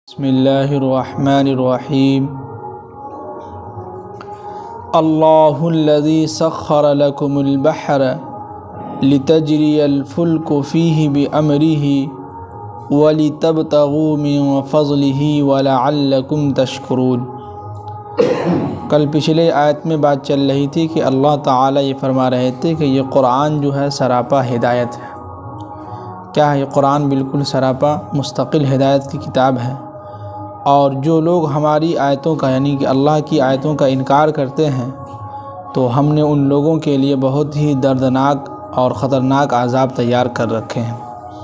بسم اللہ الرحمن الرحیم اللہ الذی سخر لکم البحر لتجری الفلک فیہ بامرہ ولتبتغوا من فضلہ ولعلکم تشکرون۔ کل پچھلے آیت میں بات چل رہی تھی کہ اللہ تعالیٰ یہ فرما رہے تھے کہ یہ قرآن جو ہے سراپا ہدایت ہے۔ کیا ہے یہ قرآن؟ بالکل سراپا مستقل ہدایت کی کتاب ہے، اور جو لوگ ہماری آیتوں کا یعنی کہ اللہ کی آیتوں کا انکار کرتے ہیں تو ہم نے ان لوگوں کے لیے بہت ہی دردناک اور خطرناک عذاب تیار کر رکھے ہیں۔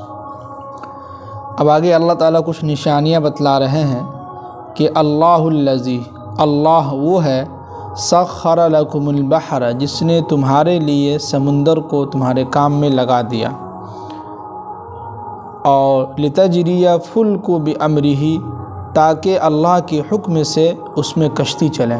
اب آگے اللہ تعالیٰ کچھ نشانیاں بتلا رہے ہیں کہ اللہ الذی، اللہ وہ ہے، سخر لکم البحر، جس نے تمہارے لیے سمندر کو تمہارے کام میں لگا دیا، اور لتجری فلک بامرہ، تاکہ اللہ کے حکم سے اس میں کشتی چلیں۔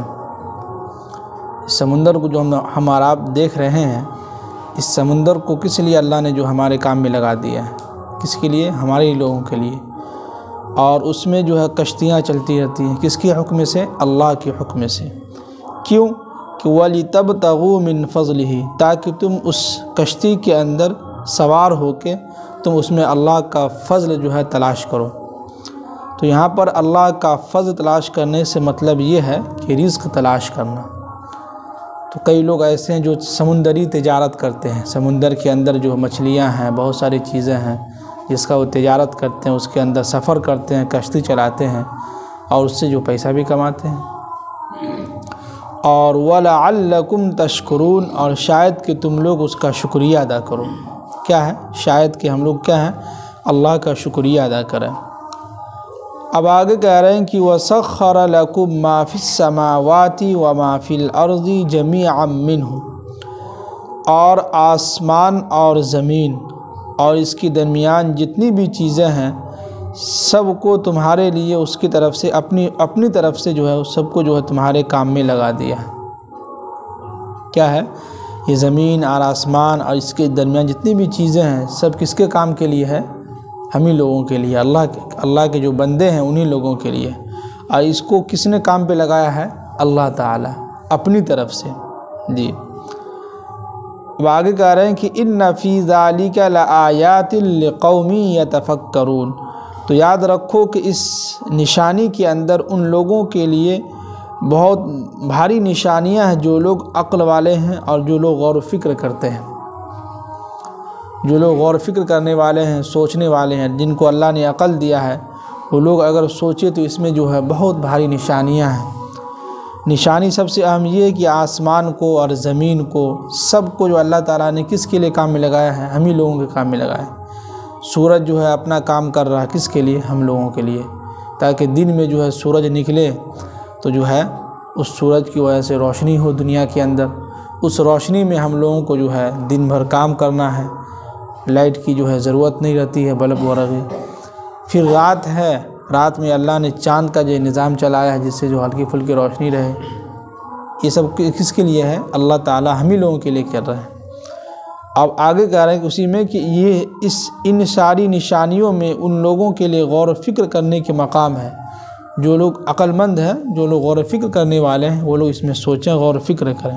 سمندر کو جو ہم اور آپ دیکھ رہے ہیں، اس سمندر کو کس لیے اللہ نے جو ہمارے کام میں لگا دیا ہے؟ کس کے لیے؟ ہمارے ہی لوگوں کے لیے۔ اور اس میں جو ہے کشتیاں چلتی رہتی ہیں، کس کے حکم سے؟ اللہ کے حکم سے۔ کیوں؟ کہ وَلِتَبْتَغُوا مِن فَضْلِهِ، تاکہ تم اس کشتی کے اندر سوار ہو کے تم اس میں اللہ کا فضل جو ہے تلاش کرو۔ تو یہاں پر اللہ کا فضل تلاش کرنے سے مطلب یہ ہے کہ رزق تلاش کرنا۔ تو کئی لوگ ایسے ہیں جو سمندری تجارت کرتے ہیں، سمندر کے اندر جو مچھلیاں ہیں، بہت ساری چیزیں ہیں جس کا وہ تجارت کرتے ہیں، اس کے اندر سفر کرتے ہیں، کشتی چلاتے ہیں، اور اس سے جو پیسہ بھی کماتے ہیں۔ اور وَلَعَلَّكُمْ تَشْكُرُونَ، اور شاید کہ تم لوگ اس کا شکریہ ادا کرو۔ کیا ہے؟ شاید کہ ہم لوگ کیا ہیں؟ اللہ کا شکریہ ادا کریں۔ اب آگے کہہ رہے ہیں کہ وَسَخَّرَ لَكُم مَّا فِي السَّمَاوَاتِ وَمَا فِي الْأَرْضِ جَمِيعًا مِّنْهُ، اور آسمان اور زمین اور اس کی درمیان جتنی بھی چیزیں ہیں سب کو تمہارے لیے اس کی طرف سے اپنی طرف سے جو ہے سب کو جو ہے تمہارے کام میں لگا دیا ہے۔ کیا ہے؟ یہ زمین اور آسمان اور اس کے درمیان جتنی بھی چیزیں ہیں سب کس کے کام کے لیے ہے؟ ہم ہی لوگوں کے لیے، اللہ کے جو بندے ہیں انہی لوگوں کے لیے۔ اور اس کو کس نے کام پہ لگایا ہے؟ اللہ تعالیٰ اپنی طرف سے۔ جی اب آگے کہہ رہے ہیں کہ ان فی ذالک لآیات لقوم یتفکرون، تو یاد رکھو کہ اس نشانی کے اندر ان لوگوں کے لیے بہت بھاری نشانیاں ہیں جو لوگ عقل والے ہیں اور جو لوگ غور و فکر کرتے ہیں۔ جو لوگ غور و فکر کرنے والے ہیں، سوچنے والے ہیں، جن کو اللہ نے عقل دیا ہے، وہ لوگ اگر سوچے تو اس میں جو ہے بہت بھاری نشانیاں ہیں۔ نشانی سب سے اہم یہ ہے کہ آسمان کو اور زمین کو سب کو جو اللہ تعالیٰ نے کس کے لیے کام میں لگایا ہے؟ ہم ہی لوگوں کے کام میں لگایا ہے۔ سورج جو ہے اپنا کام کر رہا ہے کس کے لیے؟ ہم لوگوں کے لیے، تاکہ دن میں جو ہے سورج نکلے تو جو ہے اس سورج کی وجہ سے روشنی ہو دنیا کے اندر، اس روشنی میں ہم لوگوں کو جو ہے دن بھر کام کرنا ہے، لائٹ کی جو ہے ضرورت نہیں رہتی ہے، بلب وغیرہ۔ پھر رات ہے، رات میں اللہ نے چاند کا جو نظام چلایا ہے جس سے جو ہلکی پھلکی روشنی رہے۔ یہ سب کس کے لیے ہے؟ اللہ تعالیٰ ہم ہی لوگوں کے لیے کر رہے ہیں۔ اب آگے کہہ رہے ہیں کہ اسی میں کہ یہ ان ساری نشانیوں میں ان لوگوں کے لیے غور و فکر کرنے کے مقام ہے۔ جو لوگ عقل مند ہیں، جو لوگ غور و فکر کرنے والے ہیں، وہ لوگ اس میں سوچیں، غور و فکر کریں۔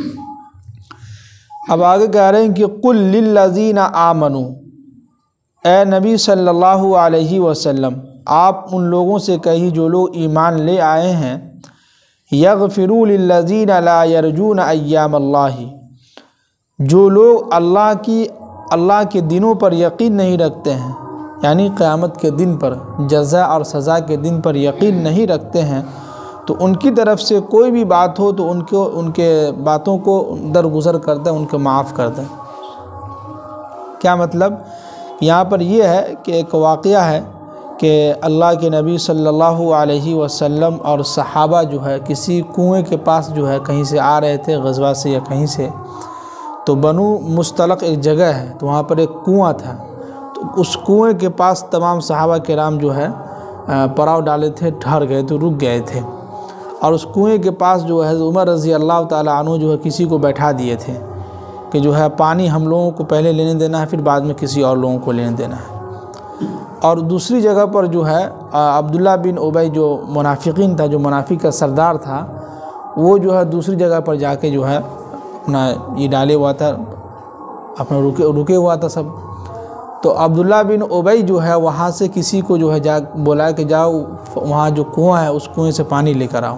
اب آگے کہہ رہے ہیں کہ قُلْ لِلَّذِينَ آمَنُوا، اے نبی صلی اللہ علیہ وسلم آپ ان لوگوں سے کہیے جو لوگ ایمان لے آئے ہیں، یغفروا للذین لا یرجون ایام اللہ، جو لوگ اللہ کے دنوں پر یقین نہیں رکھتے ہیں، یعنی قیامت کے دن پر، جزا اور سزا کے دن پر یقین نہیں رکھتے ہیں، تو ان کی طرف سے کوئی بھی بات ہو تو ان کے باتوں کو درگزر کر دیں، ان کو معاف کر دیں۔ کیا مطلب؟ یہاں پر یہ ہے کہ ایک واقعہ ہے کہ اللہ کے نبی صلی اللہ علیہ وسلم اور صحابہ جو ہے کسی کنویں کے پاس جو ہے کہیں سے آ رہے تھے، غزوہ سے یا کہیں سے، تو بنو مستلق ایک جگہ ہے، تو وہاں پر ایک کنواں تھا، تو اس کنویں کے پاس تمام صحابہ کرام جو ہے پڑاؤ ڈالے تھے، ٹھہر گئے تو رک گئے تھے، اور اس کنویں کے پاس جو ہے عمر رضی اللہ تعالیٰ عنہ جو ہے کسی کو بیٹھا دیے تھے کہ جو ہے پانی ہم لوگوں کو پہلے لینے دینا ہے، پھر بعد میں کسی اور لوگوں کو لینے دینا ہے۔ اور دوسری جگہ پر جو ہے عبداللہ بن ابی جو منافقین تھا، جو منافق کا سردار تھا، وہ جو ہے دوسری جگہ پر جا کے جو ہے اپنا یہ ڈالے ہوا تھا، اپنا رکے ہوا تھا سب۔ تو عبداللہ بن ابی جو ہے وہاں سے کسی کو جو ہے بولا کہ جاؤ وہاں جو کنواں ہے اس کنویں سے پانی لے کر آؤ۔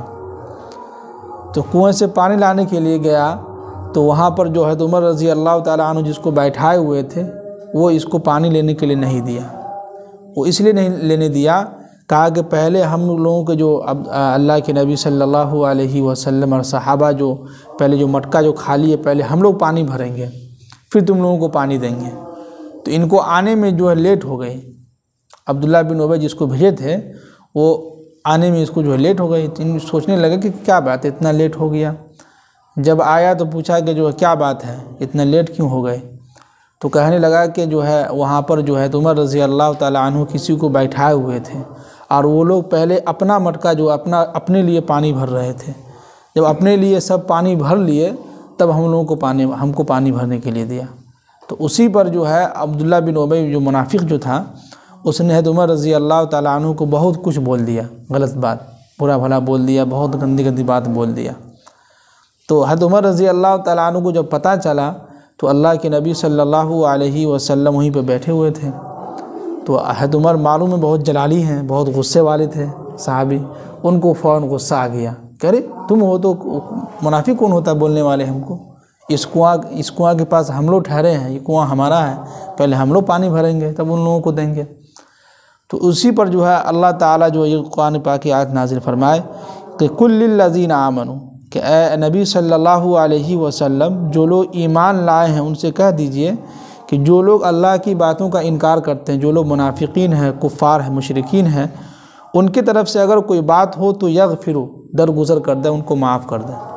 تو کنویں سے پانی لانے کے لیے گیا تو وہاں پر جو ہے عمر رضی اللہ تعالیٰ عنہ جس کو بیٹھائے ہوئے تھے وہ اس کو پانی لینے کے لیے نہیں دیا۔ وہ اس لیے نہیں لینے دیا، کہا کہ پہلے ہم لوگوں کے جو اللہ کے نبی صلی اللہ علیہ وسلم اور صحابہ جو پہلے جو مٹکا جو خالی ہے پہلے ہم لوگ پانی بھریں گے پھر تم لوگوں کو پانی دیں گے۔ تو ان کو آنے میں جو ہے لیٹ ہو گئی، عبداللہ بن ابی جس کو بھیجے تھے وہ آنے میں اس کو جو ہے لیٹ ہو گئی۔ تو ان سوچنے لگے کہ کیا بات ہے اتنا لیٹ ہو گیا۔ جب آیا تو پوچھا کہ جو ہے کیا بات ہے اتنا لیٹ کیوں ہو گئے؟ تو کہنے لگا کہ جو ہے وہاں پر جو ہے عمر رضی اللہ تعالیٰ عنہ کسی کو بیٹھائے ہوئے تھے اور وہ لوگ پہلے اپنا مٹکا جو اپنے لیے پانی بھر رہے تھے۔ جب اپنے لیے سب پانی بھر لیے تب ہم کو پانی بھرنے کے لیے دیا۔ تو اسی پر جو ہے عبداللہ بن ابی جو منافق جو تھا اس نے حضرت عمر رضی اللہ تعالیٰ عنہ کو بہت کچھ بول دیا، غلط بات، برا بھلا بول دیا، بہت گندی بات بول دیا۔ تو حضرت عمر رضی اللہ تعالیٰ عنہ کو جب پتہ چلا تو اللہ کے نبی صلی اللہ علیہ وسلم وہیں پہ بیٹھے ہوئے تھے۔ تو حضرت عمر معلوم ہے بہت جلالی ہیں، بہت غصے والے تھے صحابی، ان کو فوراً غصہ آ گیا کہ ارے تم ہو تو منافق کون ہوتا ہے بولنے والے ہم کو؟ اس کنواں کے پاس ہم لوگ ٹھہرے ہیں، یہ کنواں ہمارا ہے، پہلے ہم لوگ پانی بھریں گے تب ان لوگوں کو دیں گے۔ تو اسی پر جو ہے اللہ تعالیٰ جو یہ قرآن پاک کی آیت نازل فرمائے کہ کل للذین آمنوا، کہ اے نبی صلی اللہ علیہ وسلم جو لوگ ایمان لائے ہیں ان سے کہہ دیجئے کہ جو لوگ اللہ کی باتوں کا انکار کرتے ہیں، جو لوگ منافقین ہیں، کفار ہیں، مشرکین ہیں، ان کی طرف سے اگر کوئی بات ہو تو یغفروا، درگزر کر دیں، ان کو معاف کر دیں۔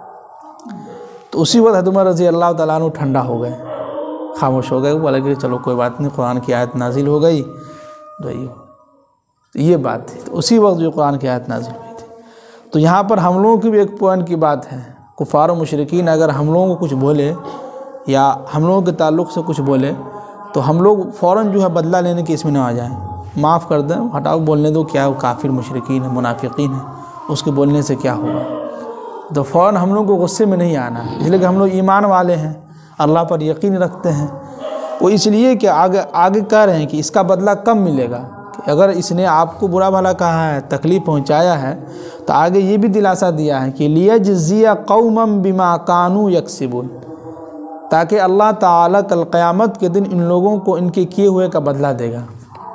تو اسی وقت حضرت عمر رضی اللہ تعالیٰ عنہ ٹھنڈا ہو گئے، خاموش ہو گئے، بولا کہ چلو کوئی بات نہیں، قرآن کی آیت نازل ہو گئی تو یہ بات تھی۔ تو اسی وقت جو قرآن کی آیت نازل ہوئی تھی۔ تو یہاں پر ہم لوگوں کی بھی ایک پوائنٹ کی بات ہے، کفار و مشرکین اگر ہم لوگوں کو کچھ بولے یا ہم لوگوں کے تعلق سے کچھ بولے تو ہم لوگ فوراً جو ہے بدلہ لینے کے اس میں نہ آ جائیں، معاف کر دیں، ہٹاؤ، بولنے دو، کیا وہ کافر مشرکین ہیں، منافقین ہیں، اس کے بولنے سے کیا ہوگا۔ تو فوراً ہم لوگوں کو غصے میں نہیں آنا، اس لیے کہ ہم لوگ ایمان والے ہیں، اللہ پر یقین رکھتے ہیں۔ وہ اس لیے کہ آگے کہہ رہے ہیں کہ اس کا بدلہ کم ملے گا، کہ اگر اس نے آپ کو برا بھلا کہا ہے، تکلیف پہنچایا ہے، تو آگے یہ بھی دلاسا دیا ہے کہ لیجزی قوما بما كانوا یکسبون، تاکہ اللہ تعالیٰ کل قیامت کے دن ان لوگوں کو ان کے کیے ہوئے کا بدلہ دے گا۔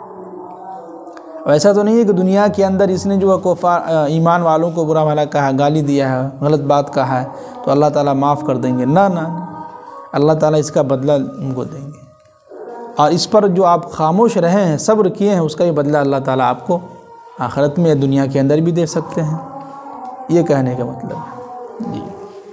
ایسا تو نہیں ہے کہ دنیا کے اندر اس نے جو ہے ایمان والوں کو برا بھلا کہا، گالی دیا ہے، غلط بات کہا ہے تو اللہ تعالیٰ معاف کر دیں گے، نہ اللہ تعالیٰ اس کا بدلہ ان کو دیں گے، اور اس پر جو آپ خاموش رہے ہیں، صبر کیے ہیں، اس کا بھی بدلہ اللہ تعالیٰ آپ کو آخرت میں یا دنیا کے اندر بھی دے سکتے ہیں، یہ کہنے کا مطلب ہے جی۔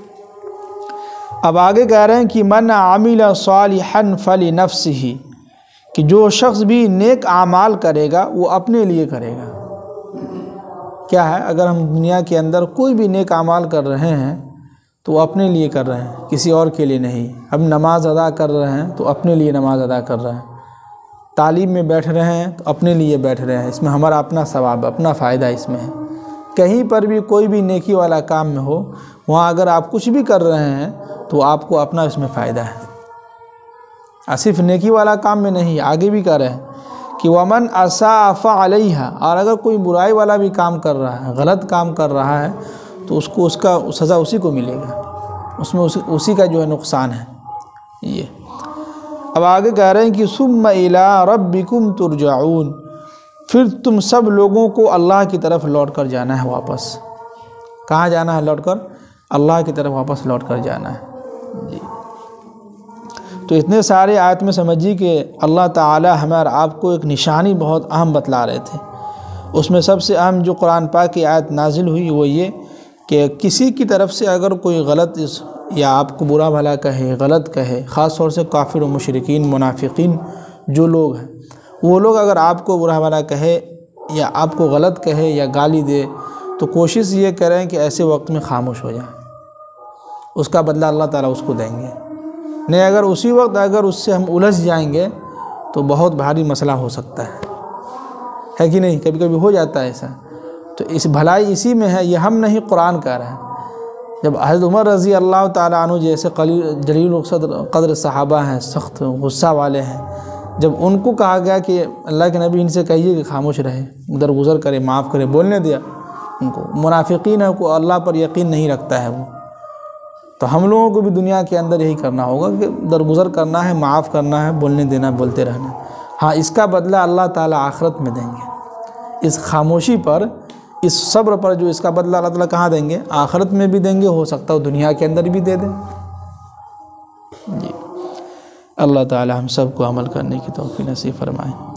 اب آگے کہہ رہے ہیں کہ من عمل صالحا فلنفسہ، کہ جو شخص بھی نیک اعمال کرے گا وہ اپنے لیے کرے گا۔ کیا ہے، اگر ہم دنیا کے اندر کوئی بھی نیک اعمال کر رہے ہیں تو وہ اپنے لیے کر رہے ہیں، کسی اور کے لیے نہیں۔ ہم نماز ادا کر رہے ہیں تو اپنے لیے نماز ادا کر رہے ہیں، تعلیم میں بیٹھ رہے ہیں تو اپنے لیے بیٹھ رہے ہیں، اس میں ہمارا اپنا ثواب، اپنا فائدہ اس میں ہے۔ کہیں پر بھی کوئی بھی نیکی والا کام میں ہو، وہاں اگر آپ کچھ بھی کر رہے ہیں تو آپ کو اپنا اس میں فائدہ ہے، صرف نیکی والا کام میں نہیں۔ آگے بھی کہہ رہے ہیں کہ ومن اساء فعلیہا، اور اگر کوئی برائی والا بھی کام کر رہا ہے، غلط کام کر رہا ہے تو اس کو اس کا سزا اسی کو ملے گا، اس میں اسی کا جو ہے نقصان ہے یہ۔ اب آگے کہہ رہے ہیں کہ ثم الی ربکم ترجعون، پھر تم سب لوگوں کو اللہ کی طرف لوٹ کر جانا ہے، واپس کہاں جانا ہے؟ لوٹ کر اللہ کی طرف واپس لوٹ کر جانا ہے جی۔ تو اتنے سارے آیت میں سمجھیے کہ اللہ تعالی ہمیں اور آپ کو ایک نشانی بہت اہم بتلا رہے تھے۔ اس میں سب سے اہم جو قرآن پاک کی آیت نازل ہوئی وہ یہ کہ کسی کی طرف سے اگر کوئی غلط یا آپ کو برا بھلا کہے، غلط کہے، خاص طور سے کافر و مشرکین، منافقین جو لوگ ہیں، وہ لوگ اگر آپ کو برا بھلا کہے یا آپ کو غلط کہے یا گالی دے تو کوشش یہ کریں کہ ایسے وقت میں خاموش ہو جائیں، اس کا بدلہ اللہ تعالیٰ اس کو دیں گے۔ نہیں اگر اسی وقت اگر اس سے ہم الجھ جائیں گے تو بہت بھاری مسئلہ ہو سکتا ہے، ہے کہ نہیں؟ کبھی کبھی ہو جاتا ہے ایسا. تو اس بھلائی اسی میں ہے، یہ ہم نہیں قرآن کہہ رہا ہے. جب حضرت عمر رضی اللہ تعالیٰ عنہ جیسے جلیل قدر صحابہ ہیں، سخت غصہ والے ہیں، جب ان کو کہا گیا کہ اللہ کے نبی ان سے کہیے کہ خاموش رہے، درگزر کرے، معاف کرے، بولنے دیا ان کو. منافقین ہے، کو اللہ پر یقین نہیں رکھتا ہے وہ. تو ہم لوگوں کو بھی دنیا کے اندر یہی کرنا ہوگا کہ درگزر کرنا ہے، معاف کرنا ہے، بولنے دینا، بولتے رہنا. ہاں اس کا بدلہ اللہ تعالیٰ آخرت میں دیں گے. اس خاموشی پر، اس صبر پر جو اس کا بدلہ اللہ تعالیٰ کہاں دیں گے؟ آخرت میں بھی دیں گے، ہو سکتا ہے دنیا کے اندر بھی دے دیں. جی اللہ تعالیٰ ہم سب کو عمل کرنے کی توفیق نصیب فرمائے.